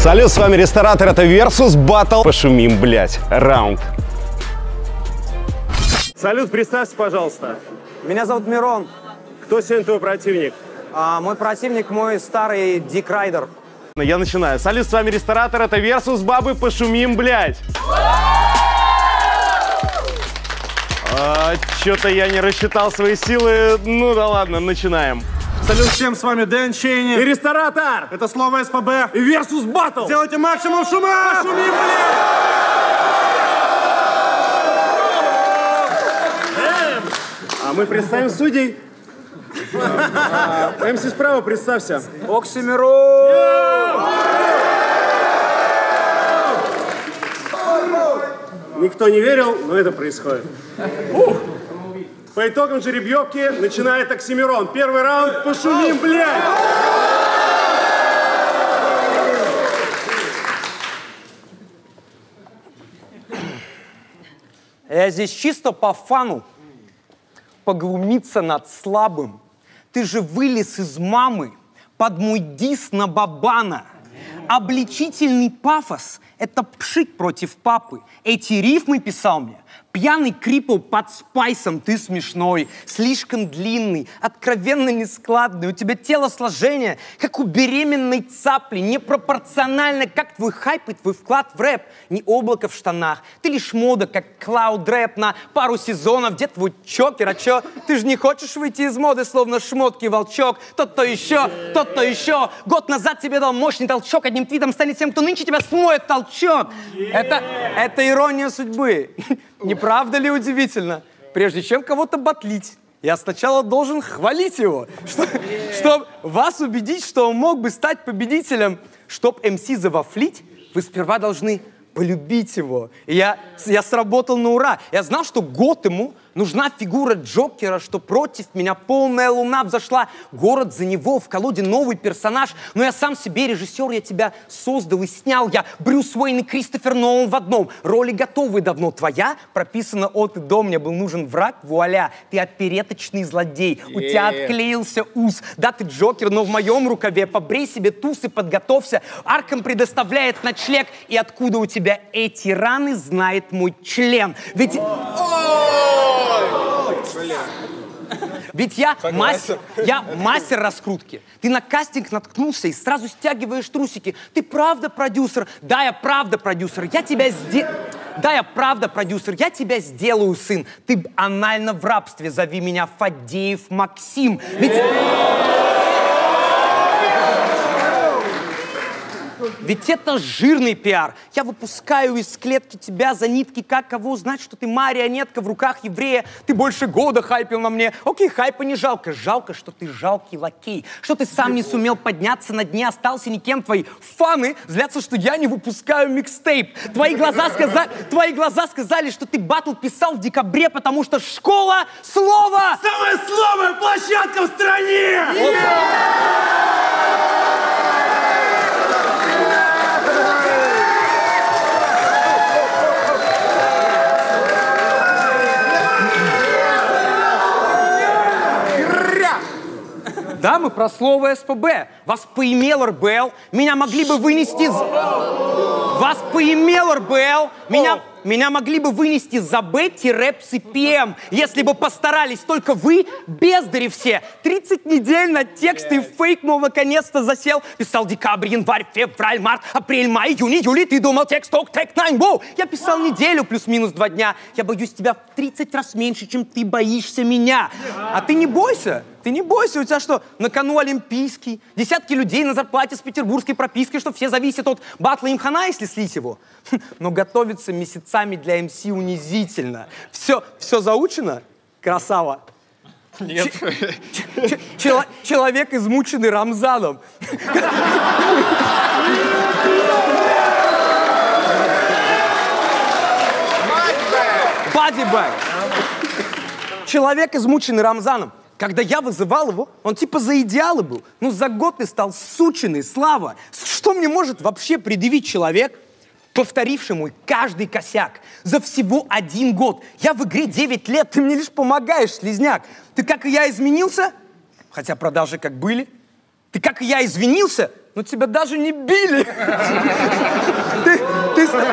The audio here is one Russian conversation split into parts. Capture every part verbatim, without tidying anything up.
Салют, с вами Ресторатор, это Versus Battle. Пошумим, блядь, раунд. Салют, представься, пожалуйста. Меня зовут Мирон. Кто сегодня твой противник? А, мой противник мой старый Дик Райдер. Я начинаю. Салют, с вами Ресторатор, это Versus Бабы, пошумим, блядь. А, Чё-то я не рассчитал свои силы. Ну да ладно, начинаем. Салют всем, с вами Дэн Чейни. И Ресторатор! Это слово СПБ. И Versus Battle! Сделайте максимум шума! Пошумим, блядь! А мы представим судей. МС справа, представься. Оксимирон! Никто не верил, но это происходит. По итогам жеребьевки начинает Оксимирон. Первый раунд, пошумим, блядь! Я здесь чисто по фану. Поглумиться над слабым. Ты же вылез из мамы под мой дис на Бабана. Обличительный пафос — это пшик против папы. Эти рифмы писал мне пьяный крипл под спайсом. Ты смешной, слишком длинный, откровенно нескладный. У тебя телосложение, как у беременной цапли, непропорционально, как твой хайп и твой вклад в рэп. Не облако в штанах, ты лишь мода, как клауд-рэп на пару сезонов. Где твой чокер? А чё? Ты же не хочешь выйти из моды, словно шмотки волчок. Тот-то еще, тот-то еще. Год назад тебе дал мощный толчок. Одним твитом станет тем, кто нынче тебя смоет толчок. Это, это ирония судьбы. Не правда ли удивительно? Прежде чем кого-то батлить, я сначала должен хвалить его, чтобы чтоб вас убедить, что он мог бы стать победителем. Чтоб эм си завафлить, вы сперва должны полюбить его. И я, я сработал на ура. Я знал, что год ему нужна фигура Джокера, что против меня полная луна взошла. Город за него, в колоде новый персонаж. Но я сам себе режиссер, я тебя создал и снял. Я Брюс Уэйн и Кристофер Нолан в одном. Роли готовы давно. Твоя прописана от и до. Мне был нужен враг, вуаля. Ты опереточный злодей. У тебя отклеился ус. Да, ты Джокер, но в моем рукаве. Побрей себе туз и подготовься. Аркам предоставляет ночлег. И откуда у тебя эти раны, знает мой член. Ведь... Ведь я мастер, я мастер раскрутки. Ты на кастинг наткнулся и сразу стягиваешь трусики. Ты правда продюсер? Да, я правда продюсер. Я тебя сделаю... Да, я правда продюсер. Я тебя сделаю, сын. Ты анально в рабстве. Зови меня Фадеев Максим. Ведь... Ведь это жирный пиар. Я выпускаю из клетки тебя за нитки, как кого знать, что ты марионетка в руках еврея. Ты больше года хайпил на мне. Окей, хайпа не жалко. Жалко, что ты жалкий лакей. Что ты сам не сумел подняться на дне, остался никем. Твои фаны злятся, что я не выпускаю микстейп. Твои глаза, сказа... Твои глаза сказали, что ты батл писал в декабре, потому что школа слова... Самая слабая площадка в стране! Да, мы про слово СПБ. Вас поимел эр бэ эл, меня могли бы вынести... Из... Вас поимел эр бэ эл, меня... Меня могли бы вынести за Б-Пси Пи Эм, если бы постарались. Только вы, бездари все. тридцать недель на тексты, фейк, мол, наконец-то засел. Писал декабрь, январь, февраль, март, апрель, май, июнь, июль. Ты думал, текст, ток, трек, найн, воу. Я писал неделю плюс-минус два дня. Я боюсь тебя в тридцать раз меньше, чем ты боишься меня. А ты не бойся. Ты не бойся, у тебя что, на кону олимпийский? Десятки людей на зарплате с петербургской пропиской, что все зависят от батла им хана, если слить его. Но готовиться месяцами для эм си унизительно. Все, все заучено? Красава. Нет. Ч ч человек, измученный Рамзаном. Бадибай. Человек, измученный Рамзаном. Когда я вызывал его, он типа за идеалы был. Ну, за год ты стал сученый, Слава. Что мне может вообще предъявить человек, повторивший мой каждый косяк за всего один год? Я в игре девять лет, ты мне лишь помогаешь, слизняк. Ты, как и я, изменился? Хотя продажи как были. Ты, как и я, извинился? но тебя даже не били. Ты, ты, ты...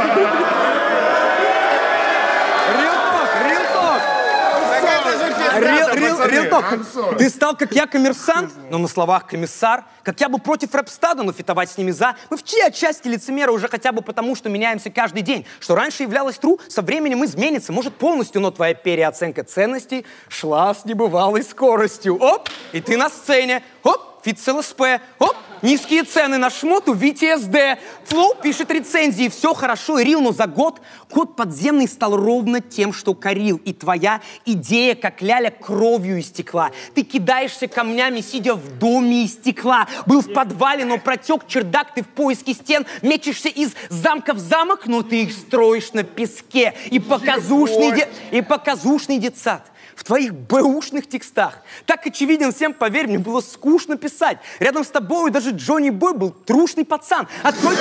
Real talk, real talk. Real, real, real talk. Ты стал, как я, коммерсант, но на словах комиссар. Как я бы против рэп-стада, но фитовать с ними за. Мы в чьей отчасти лицемеры уже хотя бы потому, что меняемся каждый день. Что раньше являлось true, со временем изменится. Может полностью, но твоя переоценка ценностей шла с небывалой скоростью. Оп, и ты на сцене. Оп, фит с эл эс пэ. Оп, низкие цены на шмот у ви ти эс ди. Флоу пишет рецензии. Все хорошо и рил, но за год код подземный стал ровно тем, что корил. И твоя идея, как ляля, кровью истекла. Ты кидаешься камнями, сидя в доме из стекла. Был в подвале, но протек чердак, ты в поиске стен. Мечешься из замка в замок, но ты их строишь на песке. И показушный, де... и показушный детсад. В твоих бэушных текстах. Так очевиден всем, поверь, мне было скучно писать. Рядом с тобой даже Джонни Бой был трушный пацан. Открой...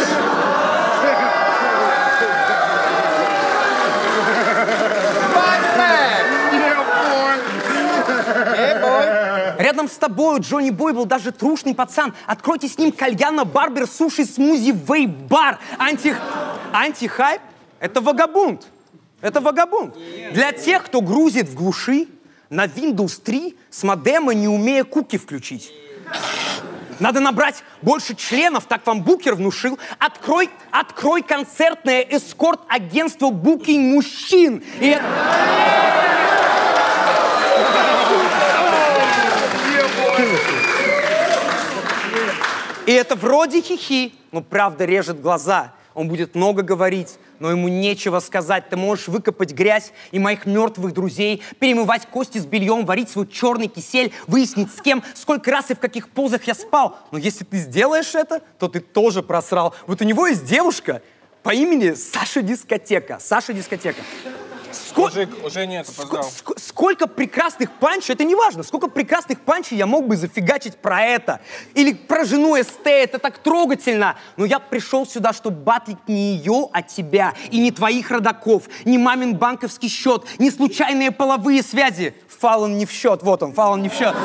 Рядом с тобой Джонни Бой был даже трушный пацан. Откройте с ним кальяна, барбер, суши, смузи, вейп-бар. Анти... Антихайп — это вагабунд. Это вагабунд. Для тех, кто грузит в глуши на Windows три с модема, не умея куки включить. Надо набрать больше членов, так вам букер внушил. Открой, открой концертное эскорт-агентство Booking мужчин. И это... И это вроде хихи, но правда режет глаза. Он будет много говорить, но ему нечего сказать. Ты можешь выкопать грязь и моих мертвых друзей, перемывать кости с бельем, варить свой черный кисель, выяснить, с кем, сколько раз и в каких позах я спал. Но если ты сделаешь это, то ты тоже просрал. Вот у него есть девушка по имени Саша Дискотека. Саша Дискотека. Сколь... Мужик, уже нет, опоздал. Ск сколько прекрасных панчей, это не важно, сколько прекрасных панчей я мог бы зафигачить про это. Или про жену эс тэ, это так трогательно. Но я пришел сюда, чтобы батлить не ее, а тебя. И не твоих родаков, не мамин банковский счет, не случайные половые связи. Фаллон не в счет, вот он, Фаллон не в счет.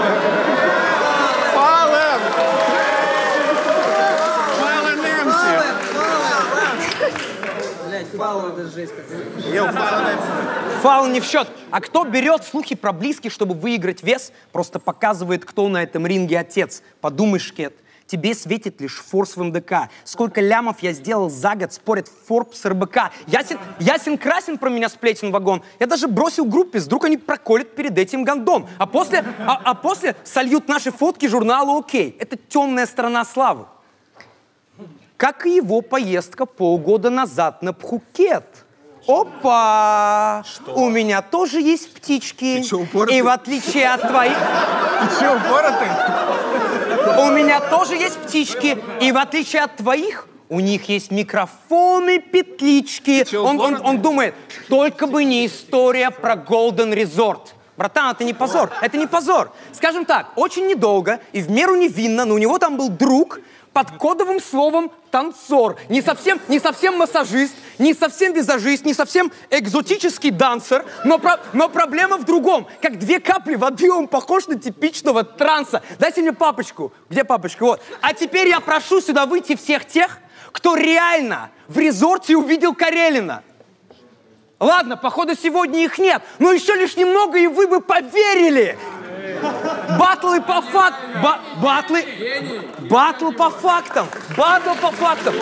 Фаул, это жесть какая-то. Фаул не в счет. А кто берет слухи про близких, чтобы выиграть вес, просто показывает, кто на этом ринге отец. Подумай, Шкет, тебе светит лишь форс в эм дэ ка. Сколько лямов я сделал за год, спорят Forbes с эр бэ ка. Ясен, ясен красен про меня сплетен вагон. Я даже бросил группе, вдруг они проколят перед этим гондом. А после, а, а после сольют наши фотки журналу «Окей». Это темная сторона славы. Как и его поездка полгода назад на Пхукет. Опа! Что? У меня тоже есть птички. Ты что, упоротый? И в отличие от твоих... Ты что, упоротый? У меня тоже есть птички. И в отличие от твоих, у них есть микрофоны, петлички. Что, он, он, он думает, только бы не история про Golden Resort. Братан, это не позор. Это не позор. Скажем так, очень недолго и в меру невинно, но у него там был друг под кодовым словом танцор. Не совсем, не совсем массажист, не совсем визажист, не совсем экзотический дансер, но, про, но проблема в другом. Как две капли воды он похож на типичного транса. Дайте мне папочку. Где папочка? Вот. А теперь я прошу сюда выйти всех тех, кто реально в резорте увидел Карелина. Ладно, походу сегодня их нет, но еще лишь немного, и вы бы поверили. Батлы по фактам. Ба батлы. Батл по фактам. Батл по фактам.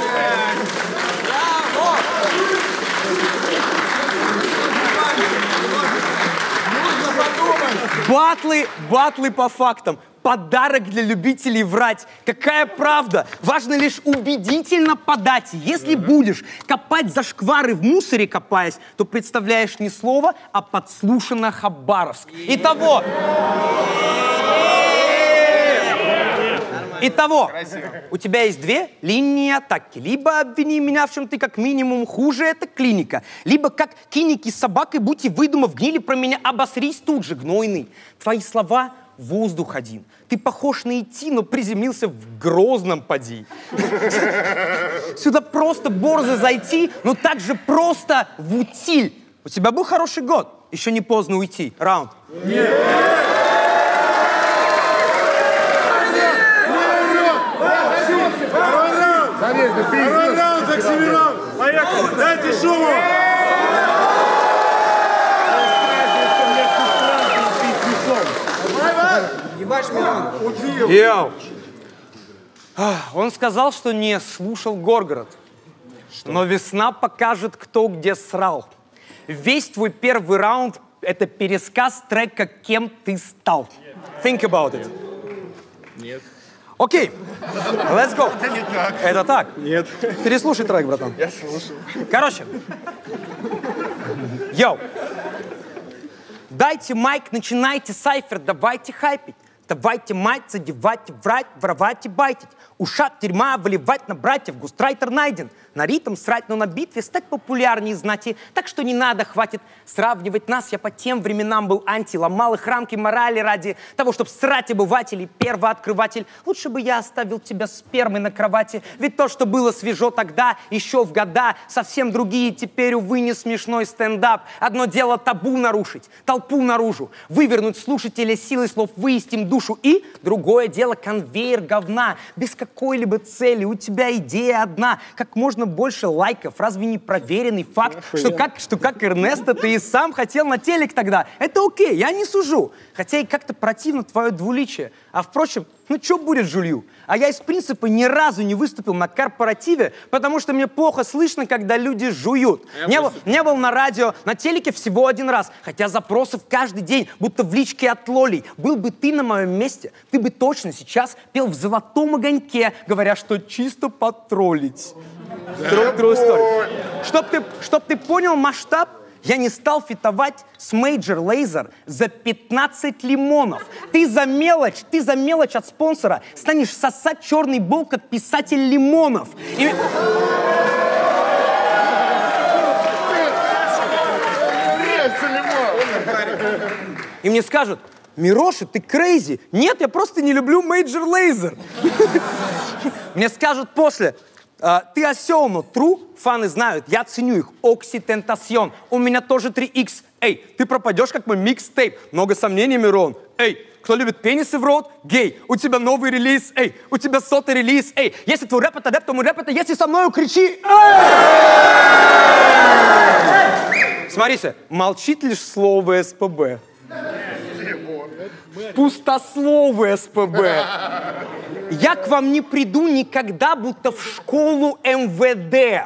Батлы, батлы по фактам. Подарок для любителей врать. Какая правда? Важно лишь убедительно подать. Если будешь копать зашквары в мусоре копаясь, то представляешь не слово, а подслушано Хабаровск. Итого... Итого, у тебя есть две линии атаки. Либо обвини меня в чем ты как минимум хуже, это клиника. Либо как киники с собакой, будь и выдумав, гнили про меня, обосрись тут же, гнойный. Твои слова — воздух один. Ты похож на идти, но приземлился в Грозном поди. Сюда просто борзо зайти, но так же просто в утиль. У тебя был хороший год, еще не поздно уйти. Раунд. Нет. Второй раунд, Оксимирон. Поехали. Дайте шуму. Ебашь миллион. Йоу. Он сказал, что не слушал Горгород. Что? Но весна покажет, кто где срал. Весь твой первый раунд — это пересказ трека «Кем ты стал». Think about it. Нет. Окей, let's go. Это не так. Это так? Нет. Переслушай трек, братан. Я слушал. Короче. Йоу. Дайте майк, начинайте сайфер, давайте хайпить. Давайте мать, задевать, врать, воровать и байтить. Ушат тюрьма, выливать на братьев, густрайтер найден. На ритм срать, но на битве стать популярнее знати. Так что не надо, хватит сравнивать нас. Я по тем временам был анти, ломал их рамки морали ради того, чтобы срать обывателей, первооткрыватель. Лучше бы я оставил тебя спермой на кровати. Ведь то, что было свежо тогда, еще в года, совсем другие теперь, увы, не смешной стендап. Одно дело табу нарушить, толпу наружу, вывернуть слушателя силой слов, выясним душу. И другое дело конвейер говна, без какой-либо цели. У тебя идея одна, как можно больше лайков. Разве не проверенный факт, что как, что как Эрнесто ты и сам хотел на телек тогда? Это окей, я не сужу. Хотя и как-то противно твое двуличие. А впрочем, ну что будет жулью? А я из принципа ни разу не выступил на корпоративе, потому что мне плохо слышно, когда люди жуют. Не был, не был на радио, на телеке всего один раз. Хотя запросов каждый день, будто в личке от лолей. Был бы ты на моем месте, ты бы точно сейчас пел в «Золотом огоньке», говоря, что чисто потроллить. True, true story. Чтоб ты, чтоб ты понял масштаб, я не стал фитовать с Major Lazer за пятнадцать лимонов. Ты за мелочь, ты за мелочь от спонсора станешь сосать черный бол, как писатель Лимонов. И... И мне скажут: Мироша, ты крейзи. Нет, я просто не люблю Major Lazer. Мне скажут после: Uh, ты осел, но true, фаны знают, я ценю их. Окситентасьон, у меня тоже три икс. Эй, ты пропадешь, как мой микстейп. Много сомнений, Мирон. Эй, кто любит пенисы в рот? Гей. У тебя новый релиз, эй. У тебя сотый релиз, эй. Если твой рэп это рэп, то мой рэп это если со мною кричи. Смотрите, молчит лишь слово СПБ. Пустословы СПБ. Я к вам не приду никогда, будто в школу эм вэ дэ.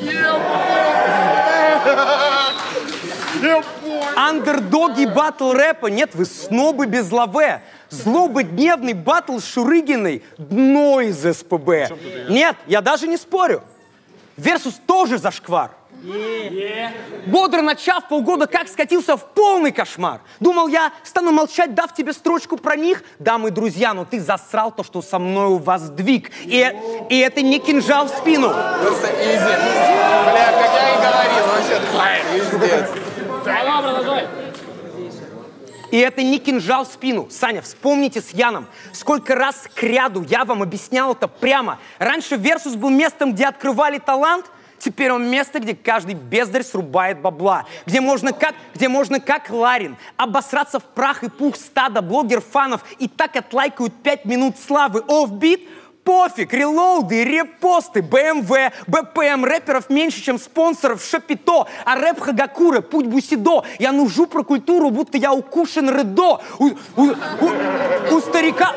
Андердоги батл рэпа. Нет, вы снобы без лаве. Злободневный батл с Шурыгиной. Дно из СПБ. Нет, я даже не спорю. Версус тоже зашквар. Yeah. Бодро начав полгода, как скатился в полный кошмар. Думал, я стану молчать, дав тебе строчку про них. Дамы и друзья, но ты засрал то, что со мной у вас двиг. И, и это не кинжал в спину. Просто изи. Бля, как я и говорил, вообще, пиздец. И это не кинжал в спину. Саня, вспомните с Яном, сколько раз кряду я вам объяснял это прямо. Раньше Версус был местом, где открывали талант. Теперь он место, где каждый бездарь срубает бабла. Где можно как, где можно как Ларин обосраться в прах и пух стада блогер-фанов и так отлайкают пять минут славы. Оффбит? Пофиг, релоуды, репосты, бэ эм вэ, бэ пэ эм рэперов меньше, чем спонсоров Шапито, а рэп Хагакура, путь Бусидо. Я нужу про культуру, будто я укушен Редо. У, у, у, у старика...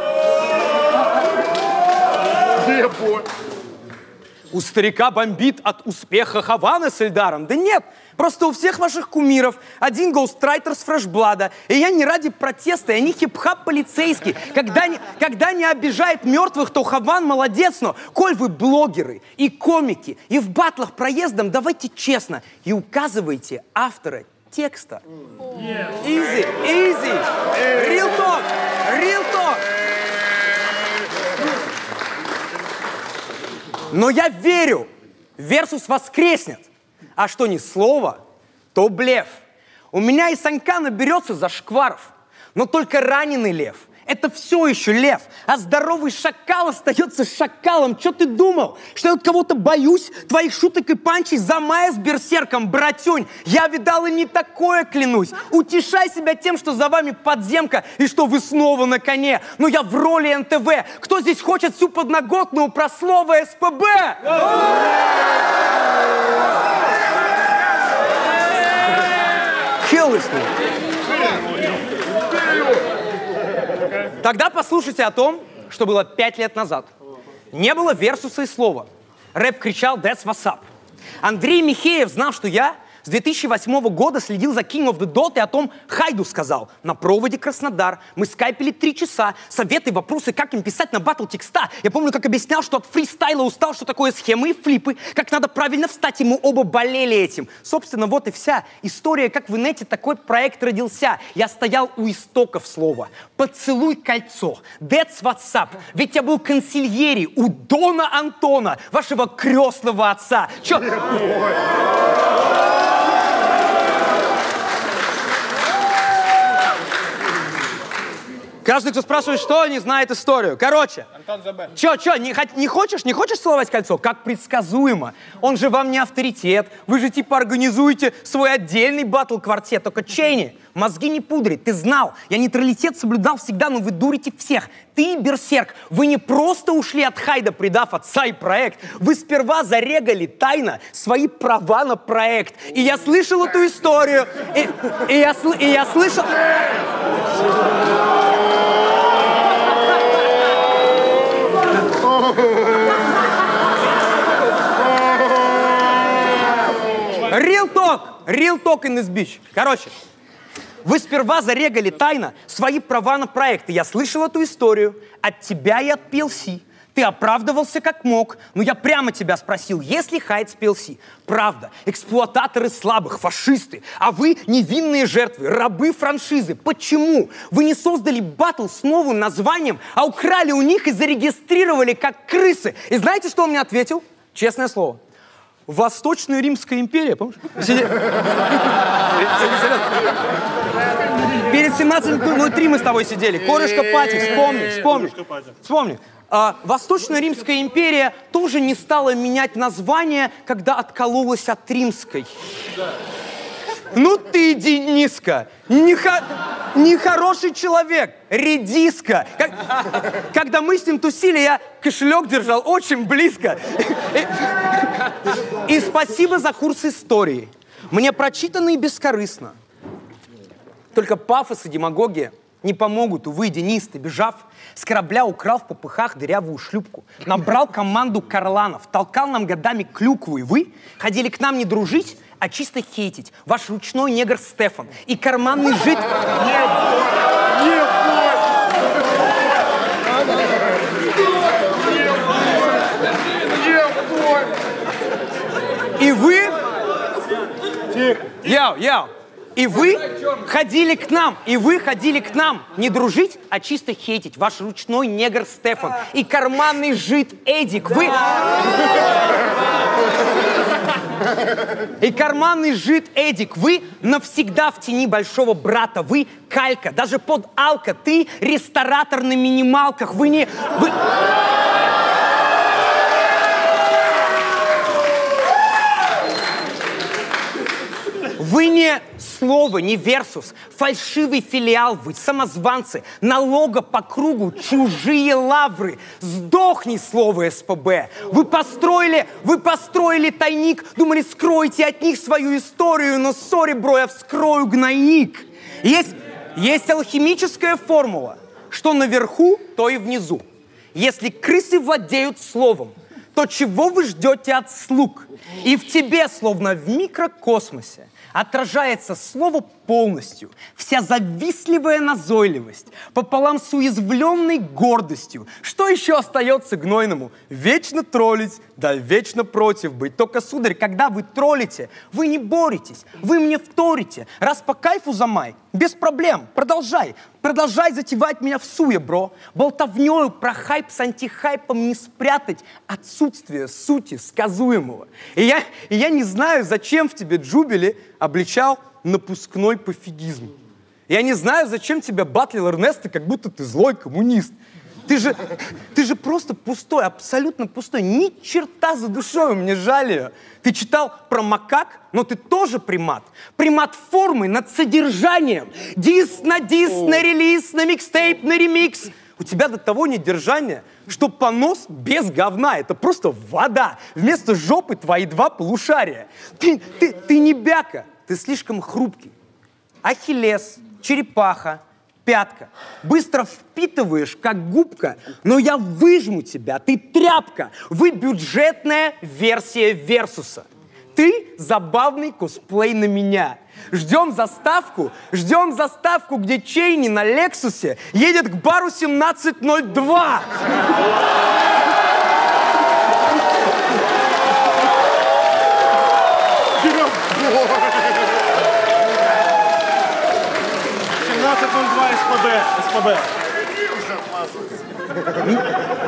У старика бомбит от успеха Хавана с Эльдаром. Да нет, просто у всех ваших кумиров один гоустрайтер с фрешблада. И я не ради протеста, и они хип-хап полицейский. Когда не, когда не обижает мертвых, то Хаван молодец, но коль вы блогеры и комики, и в батлах проездом, давайте честно, и указывайте автора текста. Easy, easy, real talk, real talk. Но я верю, Версус воскреснет. А что не слово, то блеф. У меня и Санька наберется зашкваров. Но только раненый лев. это все еще лев, а здоровый шакал остается шакалом. Че ты думал? Что я от кого-то боюсь? Твоих шуток и панчей за мая с берсерком, братюнь. Я видал и не такое, клянусь. Утешай себя тем, что за вами подземка и что вы снова на коне. Но я в роли эн тэ вэ. Кто здесь хочет всю подноготную про слово эс пэ бэ? Хеллостный. Тогда послушайте о том, что было пять лет назад. Не было версуса и слова. Рэп кричал «That's what's up». Андрей Михеев знал, что я с две тысячи восьмого года следил за King of the Dot и о том Хайду сказал. На проводе Краснодар. Мы скайпили три часа. Советы, вопросы, как им писать на батл текста. Я помню, как объяснял, что от фристайла устал, что такое схемы и флипы, как надо правильно встать, и мы оба болели этим. Собственно, вот и вся история, как в инете такой проект родился. Я стоял у истоков слова. Поцелуй кольцо. That's what's up. Ведь я был консильери у Дона Антона, вашего крестного отца. Чё? Каждый, кто спрашивает, что, не знает историю. Короче, Антон Забе. Чё, чё, не, не хочешь, не хочешь целовать кольцо? Как предсказуемо. Он же вам не авторитет. Вы же типа организуете свой отдельный батл-квартет. Только Чейни, мозги не пудри. Ты знал. Я нейтралитет соблюдал всегда, но вы дурите всех. Ты, берсерк, вы не просто ушли от Хайда, предав отца и проект. Вы сперва зарегали тайно свои права на проект. И я слышал эту историю. И, и, я, и я слышал... Real talk, real talk in this bitch. Короче, вы сперва зарегали тайно свои права на проекты. Я слышал эту историю от тебя и от пи эл си. Ты оправдывался как мог, но я прямо тебя спросил, есть ли Хайд с пи эл си? Правда, эксплуататоры слабых, фашисты, а вы невинные жертвы, рабы франшизы. Почему? Вы не создали баттл с новым названием, а украли у них и зарегистрировали как крысы. И знаете, что он мне ответил? Честное слово. Восточная Римская империя, помнишь? Перед семнадцать ноль три мы с тобой сидели. Корешка Пати, вспомни, вспомни, вспомни. А, Восточная Римская империя тоже не стала менять название, когда откололась от Римской. Ну ты, Дениска, нехо... нехороший человек, редиска. Как... Когда мы с ним тусили, я кошелек держал очень близко. И, и спасибо за курс истории. Мне прочитано и бескорыстно. Только пафос и демагогия не помогут, увы, Денис, ты, бежав, с корабля украл в попыхах дырявую шлюпку, набрал команду карланов, толкал нам годами клюкву, и вы ходили к нам не дружить, а чисто хейтить. Ваш ручной негр Стефан и карманный жид... Нет, нет, И вы... Яу, яу. И вы ходили к нам, и вы ходили к нам не дружить, а чисто хейтить. Ваш ручной негр Стефан и карманный жид Эдик. Вы... И карманный жид Эдик. Вы навсегда в тени большого брата. Вы калька. Даже под алка. Ты ресторатор на минималках. Вы не... Вы... Вы не слово, не версус, фальшивый филиал вы, самозванцы, налога по кругу, чужие лавры. Сдохни, слово эс пэ бэ. Вы построили, вы построили тайник, думали, скроете от них свою историю, но, сори, бро, я вскрою гнойник. Есть, есть алхимическая формула, что наверху, то и внизу. Если крысы владеют словом, то чего вы ждете от слуг? И в тебе, словно в микрокосмосе, отражается слово полностью, вся завистливая назойливость, пополам с уязвленной гордостью. Что еще остается гнойному? Вечно троллить, да вечно против быть. Только, сударь, когда вы троллите, вы не боретесь, вы мне вторите. Раз по кайфу за май, без проблем, продолжай. Продолжай затевать меня в суе, бро. Болтовнёю про хайп с антихайпом не спрятать отсутствие сути сказуемого. И я, и я не знаю, зачем в тебе Джубили обличал напускной пофигизм. Я не знаю, зачем тебя батлил Эрнесто, как будто ты злой коммунист. Ты же, ты же просто пустой, абсолютно пустой. Ни черта за душой, мне жаль ее. Ты читал про макак, но ты тоже примат. Примат формы над содержанием. Дис на дис, на релиз, на микстейп, на ремикс. У тебя до того недержания, что понос без говна. Это просто вода. Вместо жопы твои два полушария. Ты, ты, ты не бяка, ты слишком хрупкий. Ахиллес, черепаха, пятка. Быстро впитываешь, как губка, но я выжму тебя, ты тряпка. Вы бюджетная версия Версуса. Ты забавный косплей на меня. Ждем заставку, ждем заставку, где Чейни на Лексусе едет к бару семнадцать ноль два. семнадцать ноль два СПБ. СПБ.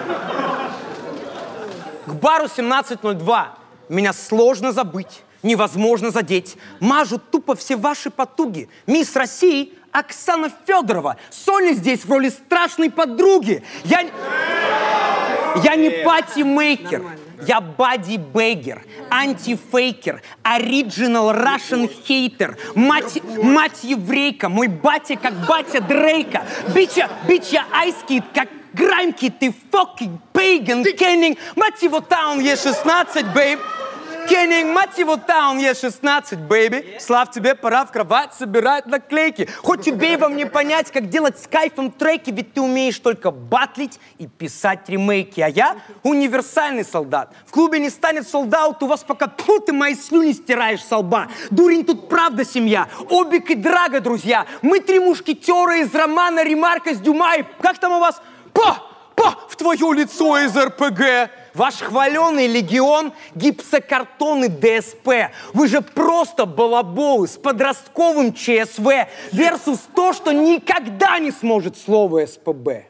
К бару семнадцать ноль два. Меня сложно забыть, невозможно задеть. Мажут тупо все ваши потуги. Мисс России Оксана Федорова. Соня здесь в роли страшной подруги. Я, я не пати-мейкер. Я бади-бейгер, антифейкер, оригинал Russian хейтер, мать, мать еврейка, мой батя как батя Дрейка, бича, бича айскит, как Граймки, ты fucking pagan, Кеннинг, мать его таун, Е шестнадцать, бейб. Кеннинг, мать его таун, Е шестнадцать, бэйби. Слав, тебе пора в кровать собирать наклейки. Хоть тебе и вам не понять, как делать с кайфом треки, ведь ты умеешь только батлить и писать ремейки. А я универсальный солдат. В клубе не станет солдаут, у вас пока тьфу, ты мои слюни стираешь со лба. Дурень, тут правда семья. Обик и Драга, друзья. Мы три мушкетера из романа Ремарка с Дюма. И как там у вас? Па! Па! В твое лицо из эр пэ гэ. Ваш хваленый легион гипсокартон и дэ эс пэ. Вы же просто балаболы с подростковым че эс вэ. Версус то, что никогда не сможет слово эс пэ бэ.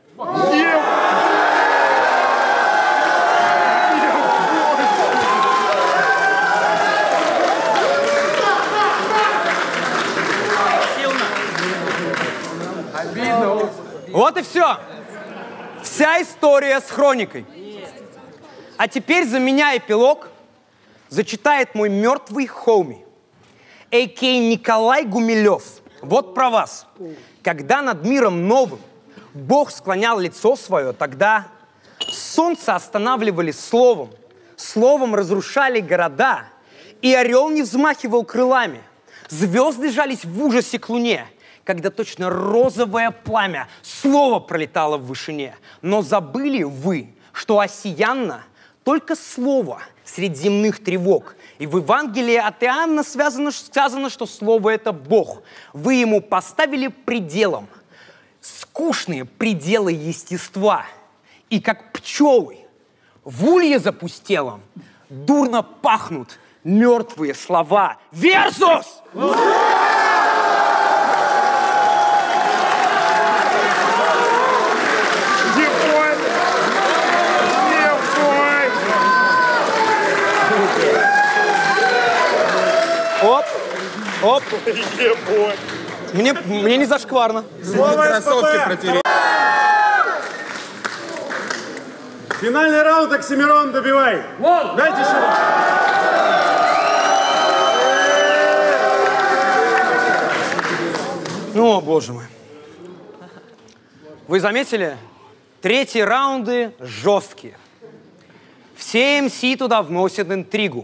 Вот и все. Вся история с хроникой. А теперь за меня эпилог зачитает мой мертвый хоуми, а ка а Николай Гумилев. Вот про вас. Когда над миром новым Бог склонял лицо свое, тогда солнце останавливали словом, словом разрушали города, и орел не взмахивал крылами. Звезды жались в ужасе к луне, когда точно розовое пламя слово пролетало в вышине. Но забыли вы, что осиянно только слово среди земных тревог. И в Евангелии от Иоанна связано, сказано, что слово — это Бог. Вы ему поставили пределом скучные пределы естества. И как пчелы в улье запустелом дурно пахнут мертвые слова. Версус! Оп, оп. Мне, мне не зашкварно. Слово СПБ. Финальный раунд, Оксимирон, добивай. Дайте шоу. Ну, о, боже мой. Вы заметили? Третьи раунды жесткие. Все эм си туда вносят интригу.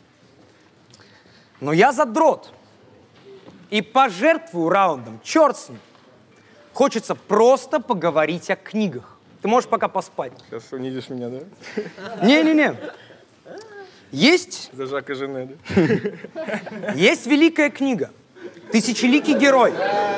Но я задрот. И пожертвую раундом. Черт с ним. Хочется просто поговорить о книгах. Ты можешь пока поспать. Сейчас унизишь меня, да? Не-не-не. Есть... За Жака Жене, да? Есть великая книга. Тысячеликий герой.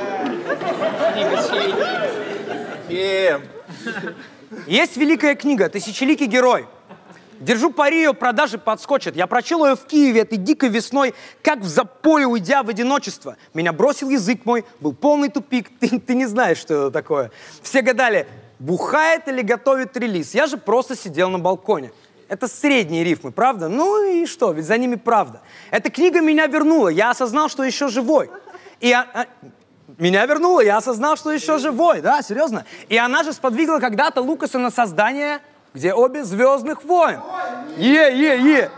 Есть великая книга «Тысячеликий герой». Держу пари, ее продажи подскочат. Я прочел ее в Киеве этой дикой весной, как в запое, уйдя в одиночество. Меня бросил язык мой, был полный тупик. Ты, ты не знаешь, что это такое. Все гадали, бухает или готовит релиз. Я же просто сидел на балконе. Это средние рифмы, правда? Ну и что, ведь за ними правда. Эта книга меня вернула. Я осознал, что еще живой. И а, а, Меня вернуло, я осознал, что еще живой, да, серьезно. И она же сподвигла когда-то Лукаса на создание, где обе «Звездных войн». Е-е-е.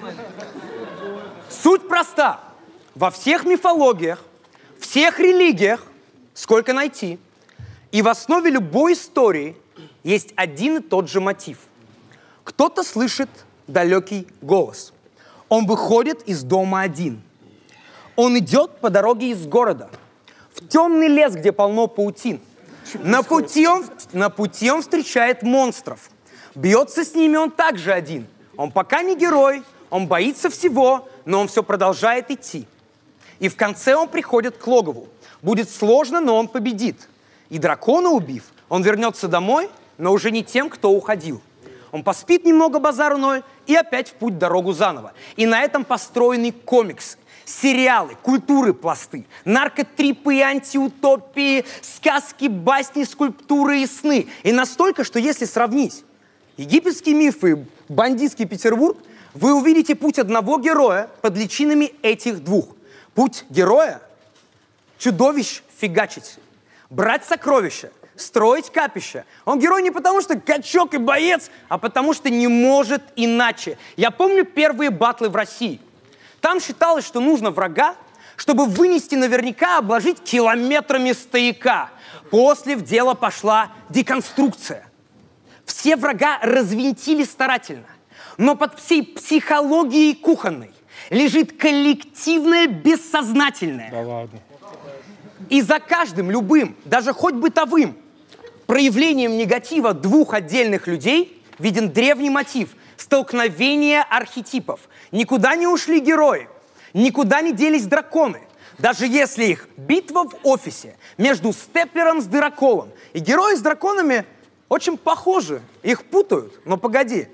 Суть проста. Во всех мифологиях, всех религиях, сколько найти, и в основе любой истории есть один и тот же мотив. Кто-то слышит далекий голос. Он выходит из дома один. Он идет по дороге из города в темный лес, где полно паутин. На пути, он, на пути он встречает монстров. Бьется с ними он также один. Он пока не герой, он боится всего, но он все продолжает идти. И в конце он приходит к логову. Будет сложно, но он победит. И дракона убив, он вернется домой, но уже не тем, кто уходил. Он поспит немного, базару ноль, и опять в путь дорогу заново. И на этом построены комиксы, сериалы, культуры пласты, наркотрипы и антиутопии, сказки, басни, скульптуры и сны. И настолько, что если сравнить египетские мифы и бандитский Петербург, вы увидите путь одного героя под личинами этих двух. Путь героя — чудовищ фигачить, брать сокровища, строить капища. Он герой не потому, что качок и боец, а потому, что не может иначе. Я помню первые батлы в России. Там считалось, что нужно врага, чтобы вынести наверняка, обложить километрами стояка. После в дело пошла деконструкция. Все врага развинтили старательно. Но под всей психологией кухонной лежит коллективное бессознательное. Да ладно. И за каждым, любым, даже хоть бытовым, проявлением негатива двух отдельных людей виден древний мотив – столкновение архетипов. Никуда не ушли герои, никуда не делись драконы. Даже если их битва в офисе между Степлером с Дыроколом. И герои с драконами очень похожи, их путают. Но погоди,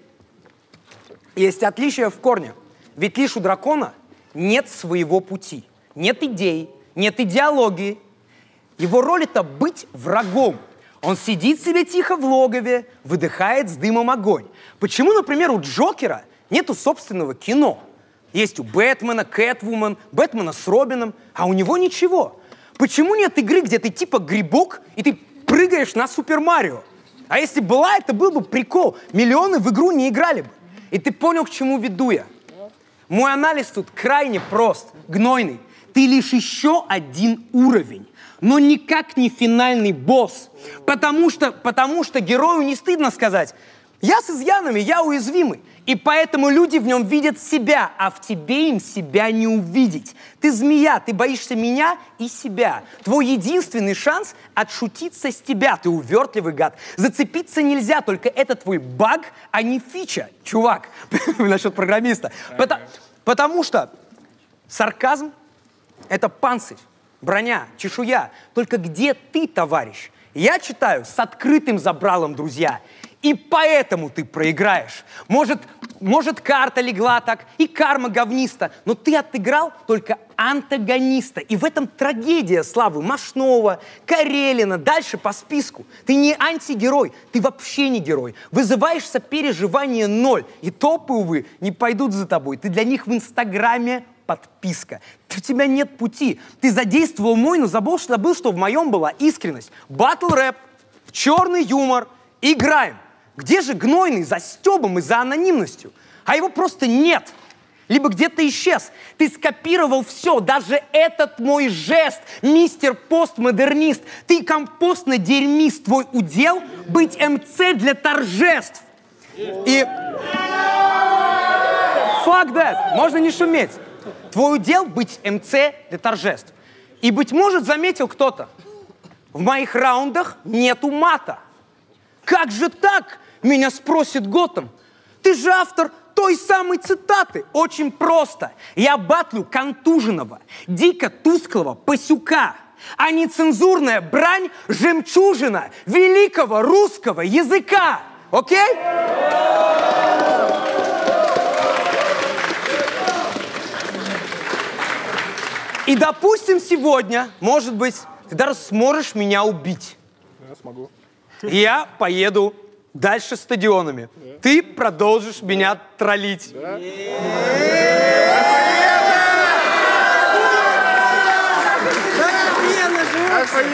есть отличия в корне. Ведь лишь у дракона нет своего пути, нет идей, нет идеологии. Его роль — это быть врагом. Он сидит себе тихо в логове, выдыхает с дымом огонь. Почему, например, у Джокера нету собственного кино? Есть у Бэтмена, Кэтвумен, Бэтмена с Робином, а у него ничего. Почему нет игры, где ты типа грибок, и ты прыгаешь на Супер Марио? А если была, это был бы прикол. Миллионы в игру не играли бы. И ты понял, к чему веду я. Мой анализ тут крайне прост, гнойный. Ты лишь еще один уровень, но никак не финальный босс. Потому что, потому что герою не стыдно сказать: я с изъянами, я уязвимый. И поэтому люди в нем видят себя, а в тебе им себя не увидеть. Ты змея, ты боишься меня и себя. Твой единственный шанс отшутиться с тебя. Ты увертливый гад. Зацепиться нельзя, только это твой баг, а не фича, чувак. Насчет программиста. Потому что сарказм — это панцирь, броня, чешуя. Только где ты, товарищ? Я читаю с открытым забралом, друзья. И поэтому ты проиграешь. Может, может, карта легла так, и карма говниста, но ты отыграл только антагониста. И в этом трагедия славы Машнова, Карелина, дальше по списку. Ты не антигерой, ты вообще не герой. Вызываешь сопереживание ноль. И топы, увы, не пойдут за тобой. Ты для них в Инстаграме подписка. У тебя нет пути. Ты задействовал мой, но забыл, что, забыл, что в моем была искренность. Батл-рэп, черный юмор. Играем. Где же гнойный за стебом и за анонимностью? А его просто нет. Либо где-то исчез. Ты скопировал все, даже этот мой жест, мистер постмодернист. Ты компостный дерьмист. Твой удел — быть МЦ для торжеств. И... Fuck that. Можно не шуметь. Твой удел — быть МЦ для торжеств. И, быть может, заметил кто-то, в моих раундах нету мата. Как же так? Меня спросит Готэм. Ты же автор той самой цитаты. Очень просто. Я батлю контуженного, дико тусклого пасюка. А нецензурная брань — жемчужина великого русского языка. Окей? И, допустим, сегодня, может быть, ты даже сможешь меня убить. Я смогу. Я поеду дальше стадионами. Да. Ты продолжишь меня троллить. Да.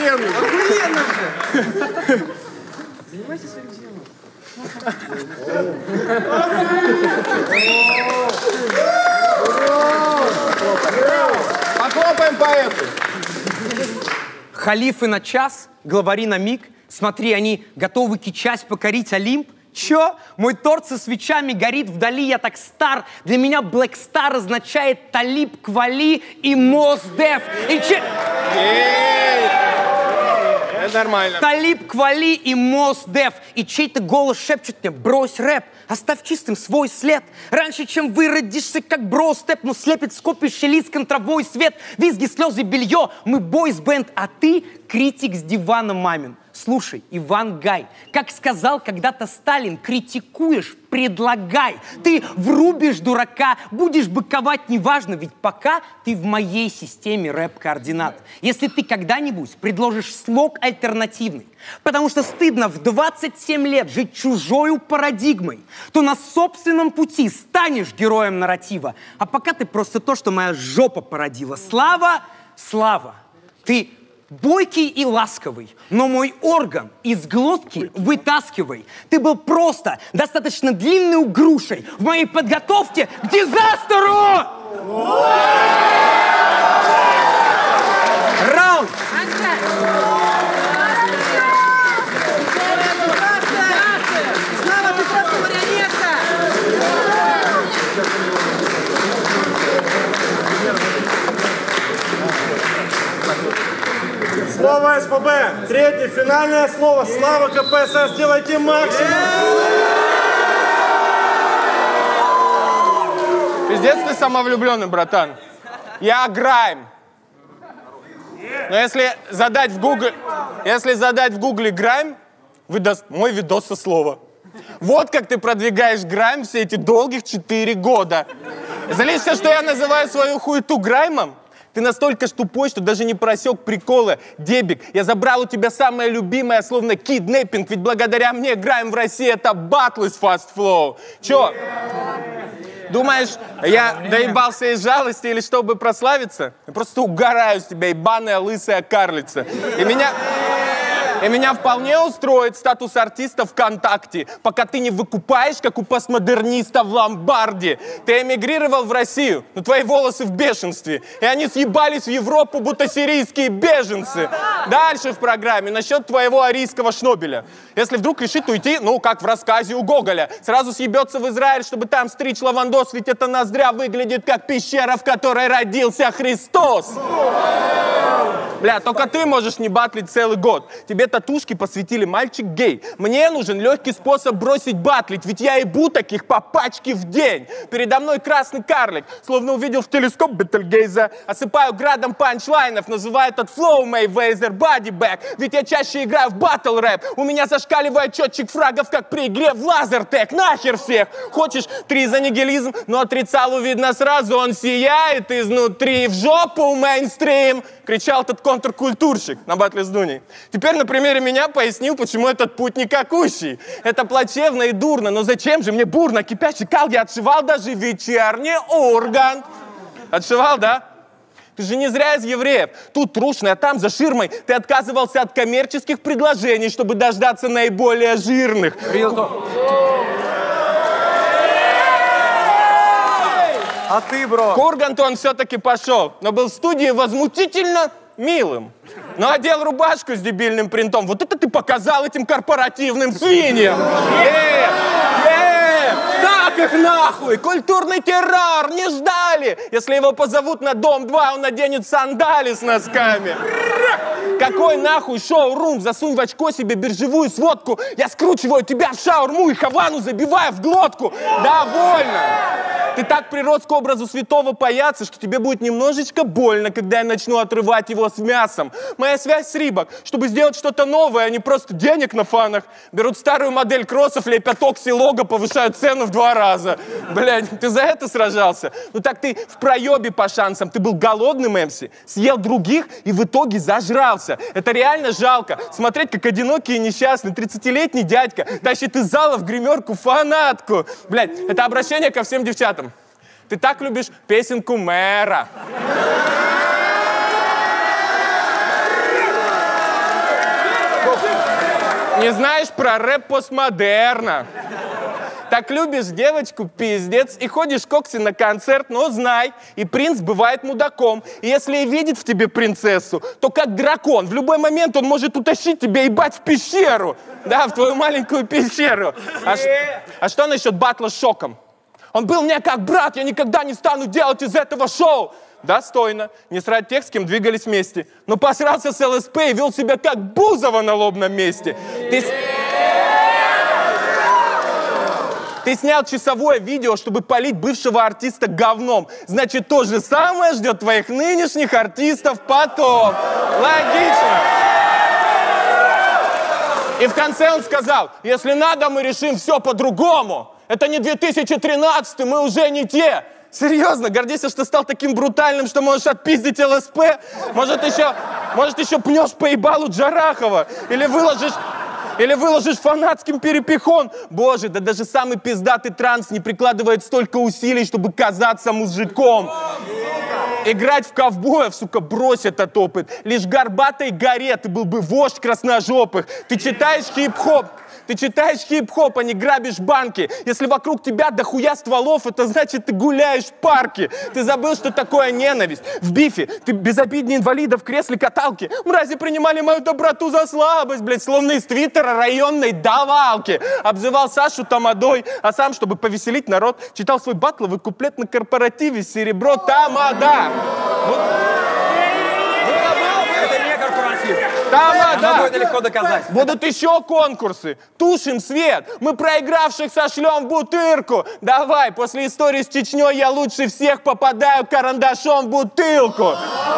охуенный. Охуенно же! Занимайся своим делом. Похлопаем поэту. Халифы на час, главари на миг. Смотри, они готовы кичась покорить Олимп. Чё? Мой торт со свечами горит вдали, я так стар. Для меня Black Star означает Талиб Квали и Мос Деф. И че... Это нормально. Талиб Квали и Мос Деф. И чей-то голос шепчет мне: брось рэп, оставь чистым свой след. Раньше, чем выродишься, как бро-степ, но слепит скопище лиц контровой свет. Визги, слезы, белье, мы бойс-бенд, а ты критик с дивана мамин. Слушай, Иван Гай, как сказал когда-то Сталин, критикуешь, предлагай. Ты врубишь дурака, будешь быковать, неважно, ведь пока ты в моей системе рэп-координат. Если ты когда-нибудь предложишь слог альтернативный, потому что стыдно в двадцать семь лет жить чужою парадигмой, то на собственном пути станешь героем нарратива. А пока ты просто то, что моя жопа породила. Слава, слава, ты... бойкий и ласковый, но мой орган из глотки вытаскивай. Ты был просто достаточно длинной грушей в моей подготовке к дизастеру! Раунд! Слава, ты просто марионетка! Слово СПБ. Третье, финальное слово. Слава КПСС. Делайте максимум. Пиздец ты самовлюбленный, братан. Я Грайм. Но если задать в Гугле, если задать в Гугле Грайм, выдаст мой видос со слова. Вот как ты продвигаешь Грайм все эти долгих четыре года. Злишься, что я называю свою хуету Граймом? Ты настолько ж тупой, что даже не просек приколы. Дебик, я забрал у тебя самое любимое, словно киднеппинг, ведь благодаря мне Грайм в России — это батл из Fast Flow. Чё? Думаешь, я доебался из жалости или чтобы прославиться? Я просто угораю с тебя, ебаная лысая карлица. И меня... И меня вполне устроит статус артиста ВКонтакте, пока ты не выкупаешь, как у постмодерниста в ломбарде. Ты эмигрировал в Россию, но твои волосы в бешенстве, и они съебались в Европу, будто сирийские беженцы. Дальше в программе насчет твоего арийского шнобеля. Если вдруг решит уйти, ну, как в рассказе у Гоголя, сразу съебется в Израиль, чтобы там стричь лавандос, ведь это ноздря выглядит как пещера, в которой родился Христос. Бля, только ты можешь не батлить целый год. Тебе татушки посвятили мальчик гей. Мне нужен легкий способ бросить батлить, ведь я ебу таких по пачке в день. Передо мной красный карлик, словно увидел в телескоп Бетельгейза. Осыпаю градом панчлайнов, называю этот флоу Мэйвейзер бодибэк. Ведь я чаще играю в батл рэп. У меня зашкаливает счетчик фрагов, как при игре в лазертэг. Нахер всех! Хочешь три за нигилизм, но отрицалу видно сразу, он сияет изнутри. В жопу мейнстрим! Кричал тот контркультурщик на батле с Дуней. Теперь на примере меня пояснил, почему этот путь никакущий. Это плачевно и дурно, но зачем же мне бурно кипящий кал? Я отшивал даже вечерний орган. Отшивал, да? Ты же не зря из евреев. Тут трушный, а там за ширмой ты отказывался от коммерческих предложений, чтобы дождаться наиболее жирных. А ты, бро? К Урганту он все-таки пошел, но был в студии возмутительно милым. Но одел рубашку с дебильным принтом. Вот это ты показал этим корпоративным свиньям. Э, э, так их нахуй! Культурный террор! Не ждали! Если его позовут на Дом два, он наденет сандали с носками. Какой нахуй шоу-рум? Засунь в очко себе биржевую сводку. Я скручиваю тебя в шаурму и хавану забиваю в глотку. Довольно! Ты так прирос к образу святого паяца, что тебе будет немножечко больно, когда я начну отрывать его с мясом. Моя связь с Рибок, чтобы сделать что-то новое, а не просто денег на фанах. Берут старую модель кроссов, лепят окси-лого, повышают цену в два раза. Блядь, ты за это сражался? Ну так ты в проебе по шансам. Ты был голодным эм си, съел других и в итоге зажрался. Это реально жалко. Смотреть, как одинокий и несчастный тридцатилетний дядька тащит из зала в гримерку фанатку. Блядь, это обращение ко всем девчатам. Ты так любишь песенку мэра. Не знаешь про рэп постмодерна. Так любишь девочку, пиздец, и ходишь кокси на концерт, но знай, и принц бывает мудаком. И если и видит в тебе принцессу, то как дракон, в любой момент он может утащить тебя, ебать, в пещеру. Да, в твою маленькую пещеру. А, а что насчет батла с Шоком? Он был мне как брат, я никогда не стану делать из этого шоу. Достойно. Не срать тех, с кем двигались вместе. Но посрался с ЛСП и вел себя как Бузова на лобном месте. Ты... Ты снял часовое видео, чтобы полить бывшего артиста говном. Значит, то же самое ждет твоих нынешних артистов потом. Логично. И в конце он сказал, если надо, мы решим все по-другому. Это не две тысячи тринадцатый, мы уже не те. Серьезно, гордишься, что стал таким брутальным, что можешь отпиздить ЛСП? Может, еще, может, еще пнешь по ебалу Джарахова? Или выложишь... Или выложишь фанатским перепихон. Боже, да даже самый пиздатый транс не прикладывает столько усилий, чтобы казаться мужиком. Играть в ковбоев, сука, брось этот опыт. Лишь горбатой горе ты был бы вождь красножопых. Ты читаешь хип-хоп. Ты читаешь хип-хоп, а не грабишь банки. Если вокруг тебя дохуя стволов, это значит, ты гуляешь в парке. Ты забыл, что такое ненависть. В бифе ты безобиднее инвалида в кресле каталки. Мрази принимали мою доброту за слабость, блядь, словно из твиттера районной давалки. Обзывал Сашу тамадой, а сам, чтобы повеселить народ, читал свой батловый куплет на корпоративе «Серебро тамада». Вот. Тамада. Могу это легко доказать. Будут еще конкурсы. Тушим свет. Мы проигравших сошлем в бутырку. Давай, после истории с Чечней я лучше всех попадаю карандашом в бутылку.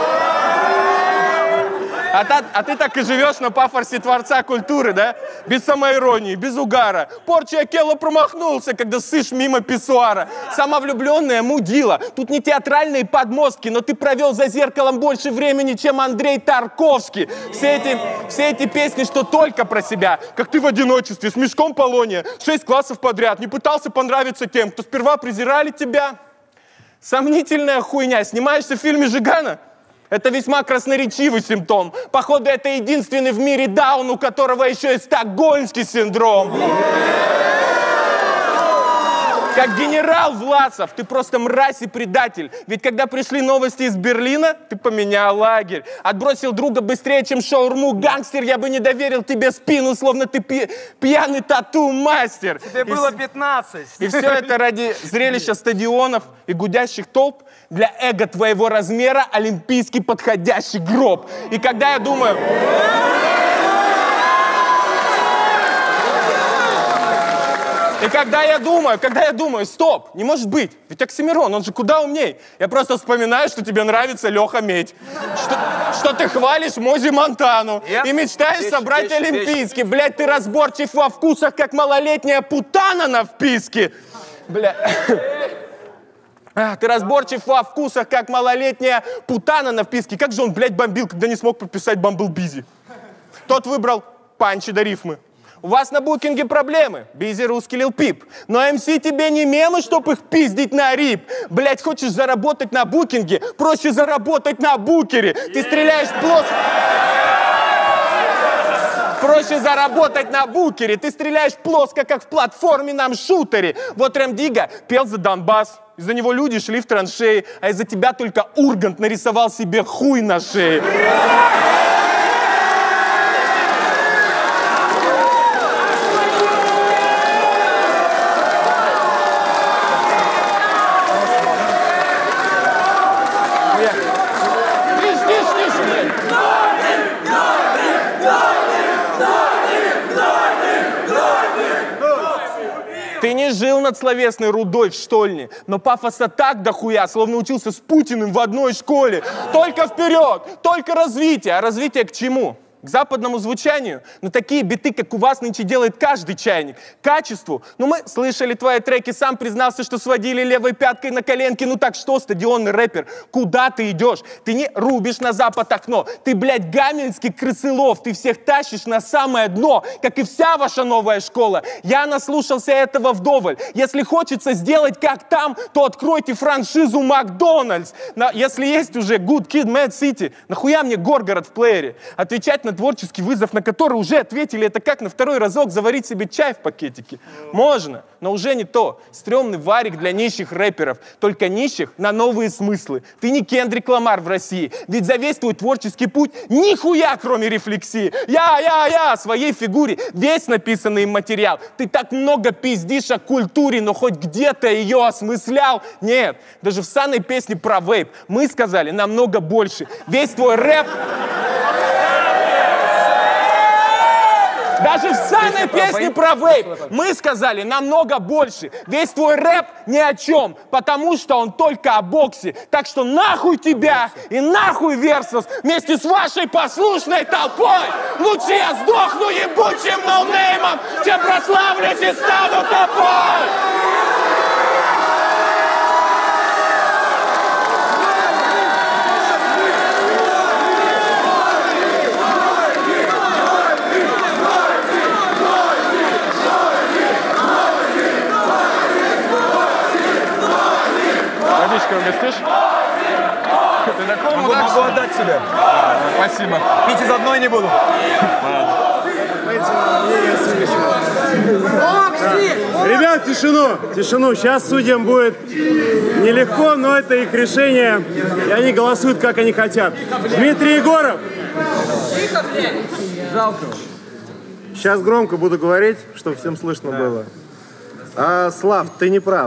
А, та, а ты так и живешь на пафосе творца культуры, да? Без самоиронии, без угара. Порча Акела промахнулся, когда ссышь мимо писсуара. Самовлюбленная мудила. Тут не театральные подмостки, но ты провел за зеркалом больше времени, чем Андрей Тарковский. Все эти, все эти песни, что только про себя. Как ты в одиночестве, с мешком полония. Шесть классов подряд. Не пытался понравиться тем, кто сперва презирали тебя. Сомнительная хуйня. Снимаешься в фильме «Жигана»? Это весьма красноречивый симптом. Походу, это единственный в мире даун, у которого еще и стокгольмский синдром. Как генерал Власов, ты просто мразь и предатель. Ведь когда пришли новости из Берлина, ты поменял лагерь. Отбросил друга быстрее, чем шаурму гангстер. Я бы не доверил тебе спину, словно ты пи- пьяный тату-мастер. Тебе и было с... пятнадцать. И все это ради зрелища стадионов и гудящих толп. Для эго твоего размера олимпийский подходящий гроб. И когда я думаю... И когда я думаю, когда я думаю, стоп, не может быть, ведь Оксимирон, он же куда умней. Я просто вспоминаю, что тебе нравится Леха Медь, что, что ты хвалишь Мози Монтану yep. и мечтаешь вещь, собрать вещь, олимпийский. Вещь. Блядь, ты разборчив во вкусах, как малолетняя путана на вписке. Бля. А, ты разборчив во вкусах, как малолетняя путана на вписке. Как же он, блядь, бомбил, когда не смог подписать Бамблбизи? Тот выбрал панчи до рифмы. У вас на букинге проблемы. Бизи русский Лил Пип. Но эм си тебе не мемы, чтоб их пиздить на рип. Блять, хочешь заработать на букинге? Проще заработать на букере. Ты стреляешь плоско. Проще заработать на букере. Ты стреляешь плоско, как в платформенном шутере. Вот Рэм Дига пел за Донбасс. Из-за него люди шли в траншеи. А из-за тебя только Ургант нарисовал себе хуй на шее. Ты не жил над словесной рудой в штольне, но пафоса так дохуя, словно учился с Путиным в одной школе. Только вперед, только развитие. А развитие к чему? К западному звучанию. Но такие биты, как у вас, нынче делает каждый чайник. Качеству. Ну, мы слышали твои треки, сам признался, что сводили левой пяткой на коленке. Ну так что, стадионный рэпер, куда ты идешь? Ты не рубишь на запад окно. Ты, блядь, гамельнский крысылов. Ты всех тащишь на самое дно, как и вся ваша новая школа. Я наслушался этого вдоволь. Если хочется сделать как там, то откройте франшизу Макдональдс. На, если есть уже Good Kid, Mad City, нахуя мне Горгород в плеере? Отвечать на на творческий вызов, на который уже ответили. Это как на второй разок заварить себе чай в пакетике. Можно, но уже не то. Стрёмный варик для нищих рэперов. Только нищих на новые смыслы. Ты не Кендрик Ламар в России. Ведь за весь твой творческий путь нихуя, кроме рефлексии. Я-я-я, своей фигуре весь написанный им материал. Ты так много пиздишь о культуре, но хоть где-то ее осмыслял? Нет, даже в санной песне про вейп мы сказали намного больше. Весь твой рэп... Даже в санной песне про вейп мы сказали намного больше. Весь твой рэп ни о чем, потому что он только о боксе. Так что нахуй тебя и нахуй Версус вместе с вашей послушной толпой. Лучше я сдохну ебучим ноунеймом, чем прославлюсь и стану тобой. Водичка угостишь? Ты на ком Могу, могу отдать тебе. Спасибо. Пить из одной не буду. Ребят, тишину, тишину. Сейчас судьям будет нелегко, но это их решение. И они голосуют, как они хотят. Дмитрий Егоров. Жалко. Сейчас громко буду говорить, чтобы всем слышно было. А, Слав, ты не прав.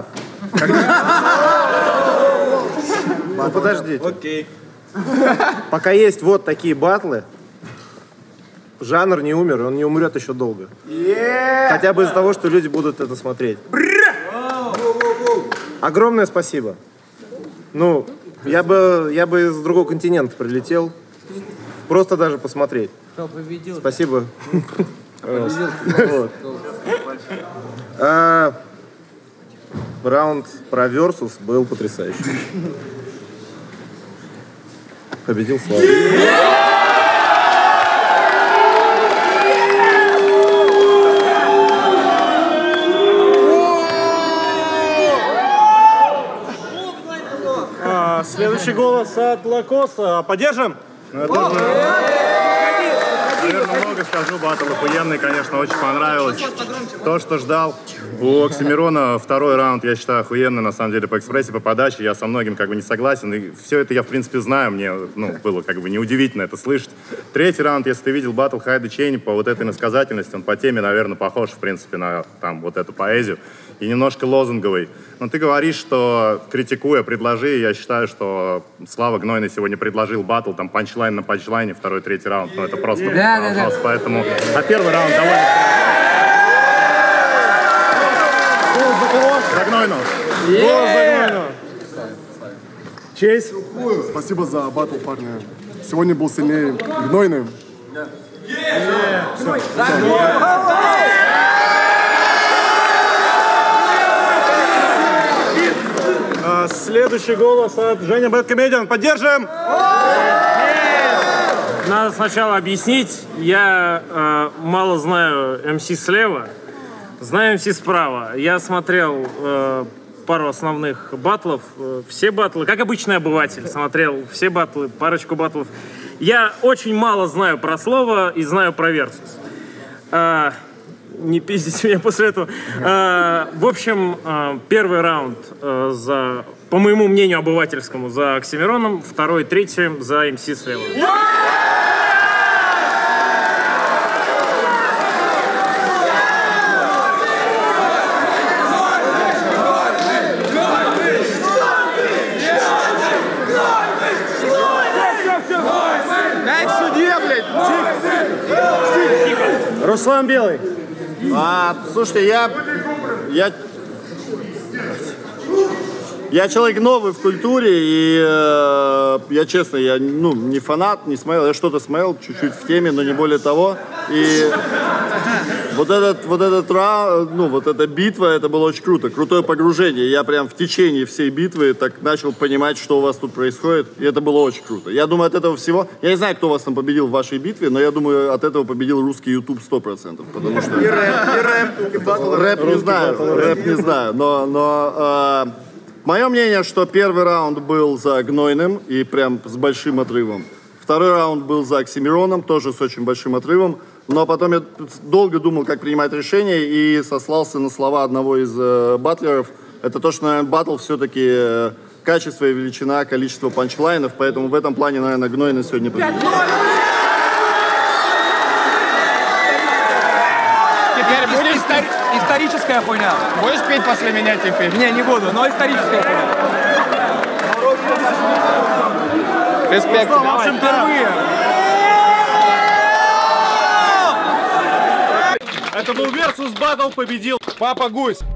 Ну подождите. Окей. Пока есть вот такие батлы, жанр не умер, он не умрет еще долго. Хотя бы из-за того, что люди будут это смотреть. Огромное спасибо. Ну, я бы, я бы из другого континента прилетел. Просто даже посмотреть. Спасибо. Раунд про Версус был потрясающий. Победил Слава. А, следующий голос от Лакоса. Поддержим? Наверное, много скажу, батл охуенный, конечно, очень понравилось. То, что ждал. У Оксимирона второй раунд, я считаю, охуенный, на самом деле, по экспрессе, по подаче. Я со многим как бы не согласен. И все это я, в принципе, знаю. Мне ну, было как бы неудивительно это слышать. Третий раунд, если ты видел батл Хайда Чейни по вот этой насказательности, он по теме, наверное, похож, в принципе, на там вот эту поэзию. И немножко лозунговый. Но ты говоришь, что критикуя, предложи. Я считаю, что Слава Гнойный сегодня предложил батл, там панчлайн на панчлайне, второй, третий раунд. Ну, это просто да, да, да. Поэтому а первый раунд довольно... За Гнойного. Честь. Спасибо за батл, парни. Сегодня был сильнее Гнойный. Следующий голос от Женя Бэдкомедиан. Поддержим! Надо сначала объяснить. Я э, мало знаю эм си слева, знаю эм си справа. Я смотрел э, пару основных батлов, э, все батлы, как обычный обыватель, смотрел все батлы, парочку батлов. Я очень мало знаю про слово и знаю про Версус. Э, не пиздите меня после этого. Э, в общем, э, первый раунд э, за, по моему мнению обывательскому, за Оксимироном, второй, третий за эм си слева. Руслан Белый. А, слушайте, я, я, я человек новый в культуре, и э, я честно, я ну, не фанат, не смотрел, я что-то смотрел, чуть-чуть в теме, но не более того. И вот этот, вот этот раунд, ну, вот эта битва, это было очень круто, крутое погружение. Я прям в течение всей битвы так начал понимать, что у вас тут происходит, и это было очень круто. Я думаю, от этого всего, я не знаю, кто вас там победил в вашей битве, но я думаю, от этого победил русский YouTube сто процентов, потому что... И рэп, и рэп, и батл. Рэп не знаю, рэп не знаю, но... но э, мое мнение, что первый раунд был за Гнойным и прям с большим отрывом. Второй раунд был за Оксимироном, тоже с очень большим отрывом. Но потом я долго думал, как принимать решение, и сослался на слова одного из э, батлеров. Это то, что, наверное, батл все-таки э, качество и величина, количество панчлайнов, поэтому в этом плане, наверное, Гнойный сегодня победил. Теперь будешь стар... Историческая хуйня. Будешь петь после меня теперь? Не, не буду, но историческая хуйня. Респект. В общем, впервые. Это был Versus Battle, победил Папа Гусь.